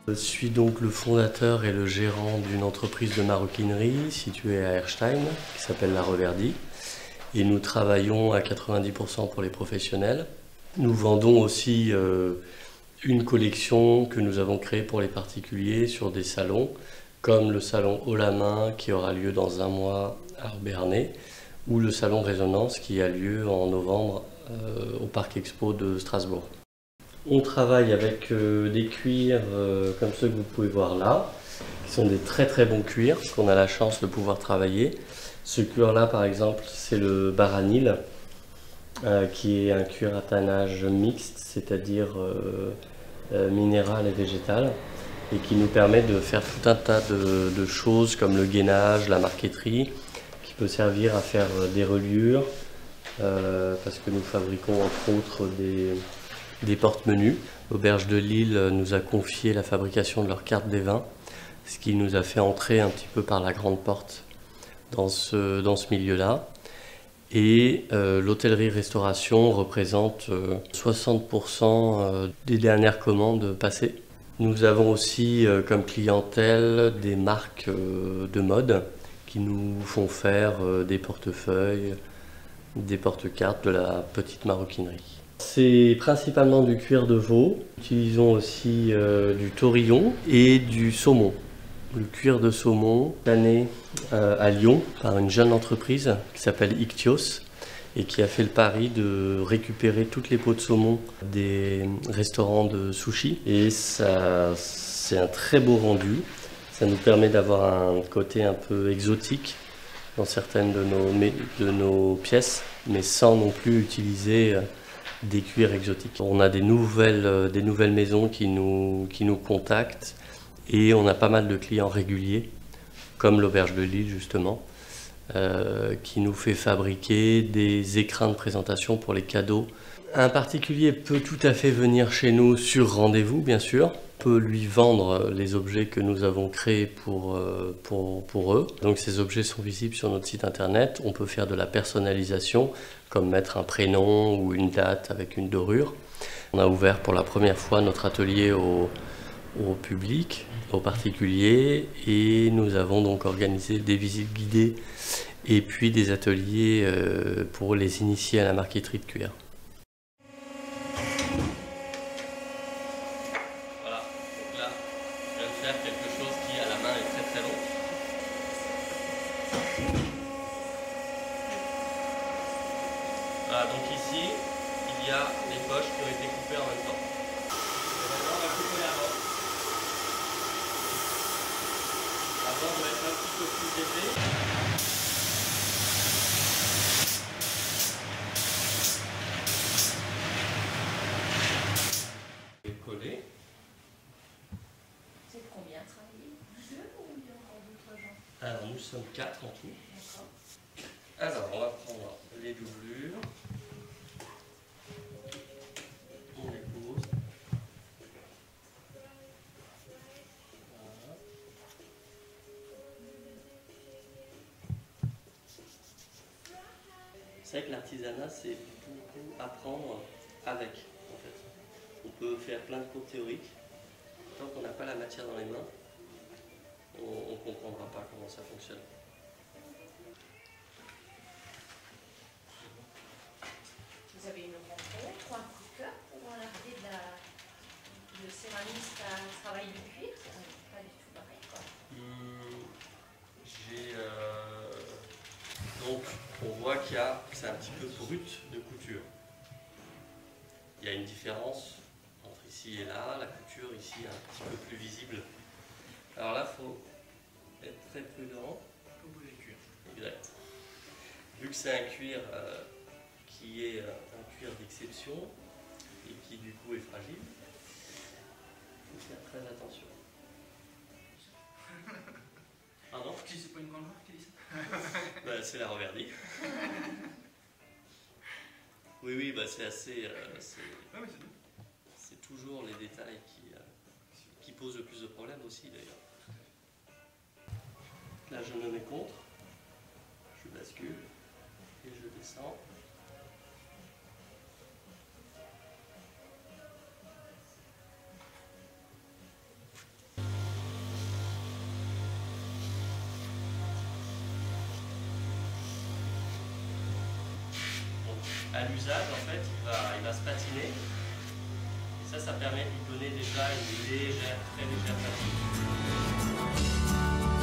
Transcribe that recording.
Je suis donc le fondateur et le gérant d'une entreprise de maroquinerie située à Erstein, qui s'appelle La Reverdie. Et nous travaillons à 90% pour les professionnels. Nous vendons aussi une collection que nous avons créée pour les particuliers sur des salons, comme le salon Haut la Main qui aura lieu dans un mois à Obernai, ou le salon Résonance qui a lieu en novembre au Parc Expo de Strasbourg. On travaille avec des cuirs comme ceux que vous pouvez voir là, qui sont des très très bons cuirs, qu'on a la chance de pouvoir travailler. Ce cuir-là, par exemple, c'est le baranil, qui est un cuir à tannage mixte, c'est-à-dire minéral et végétal, et qui nous permet de faire tout un tas de choses comme le gainage, la marqueterie, qui peut servir à faire des reliures, parce que nous fabriquons entre autres des porte-menus. L'Auberge de Lille nous a confié la fabrication de leur carte des vins, ce qui nous a fait entrer un petit peu par la grande porte dans ce milieu-là. Et l'hôtellerie-restauration représente 60% des dernières commandes passées. Nous avons aussi comme clientèle des marques de mode qui nous font faire des portefeuilles, des porte-cartes, de la petite maroquinerie. C'est principalement du cuir de veau. Nous utilisons aussi du taurillon et du saumon. Le cuir de saumon tanné à Lyon par une jeune entreprise qui s'appelle Ictios et qui a fait le pari de récupérer toutes les peaux de saumon des restaurants de sushi. Et ça, c'est un très beau rendu. Ça nous permet d'avoir un côté un peu exotique dans certaines de nos pièces, mais sans non plus utiliser des cuirs exotiques. On a des nouvelles maisons qui nous contactent et on a pas mal de clients réguliers, comme l'Auberge de Lille justement, qui nous fait fabriquer des écrins de présentation pour les cadeaux. Un particulier peut tout à fait venir chez nous sur rendez-vous, bien sûr. On peut lui vendre les objets que nous avons créés pour eux. Donc ces objets sont visibles sur notre site internet. On peut faire de la personnalisation, comme mettre un prénom ou une date avec une dorure. On a ouvert pour la première fois notre atelier au public, aux particuliers, et nous avons donc organisé des visites guidées et puis des ateliers pour les initier à la marqueterie de cuir. Voilà, donc là, je viens de faire quelque chose qui à la main est très très long. Voilà, donc ici, il y a des poches qui ont été coupées en même temps. Et maintenant, on va couper l'avant. L'avant doit être un petit peu plus épais. Coller. C'est combien travailler? Deux ou il y a encore d'autres gens? Alors nous sommes 4 en tout. D'accord. Alors on va prendre les doublures. On les pose. Voilà. C'est vrai que l'artisanat c'est beaucoup apprendre avec en fait. On peut faire plein de cours théoriques. Tant qu'on n'a pas la matière dans les mains, on ne comprendra pas comment ça fonctionne. Vous avez une rencontre ou un coup de cœur pour l'arrivée de céramiste à travail du cuir? C'est pas du tout pareil, quoi. Donc on voit c'est un petit peu brut de couture. Il y a une différence entre ici et là, la couture ici est un petit peu plus visible. Alors là, il faut être très prudent. Faut bouger le cuir. Exact. Vu que c'est un cuir qui est un cuir d'exception et qui du coup est fragile, il faut faire très attention. Pardon? C'est pas une grande marque qui dit ça? Bah, c'est La Reverdie. Oui, bah, c'est assez... Ah oui, c'est bien. c'est toujours les détails qui posent le plus de problèmes aussi d'ailleurs. Là je me mets contre, je bascule et je descends. à l'usage, en fait, il va se patiner. Et ça permet de lui donner déjà une légère, très légère fatigue.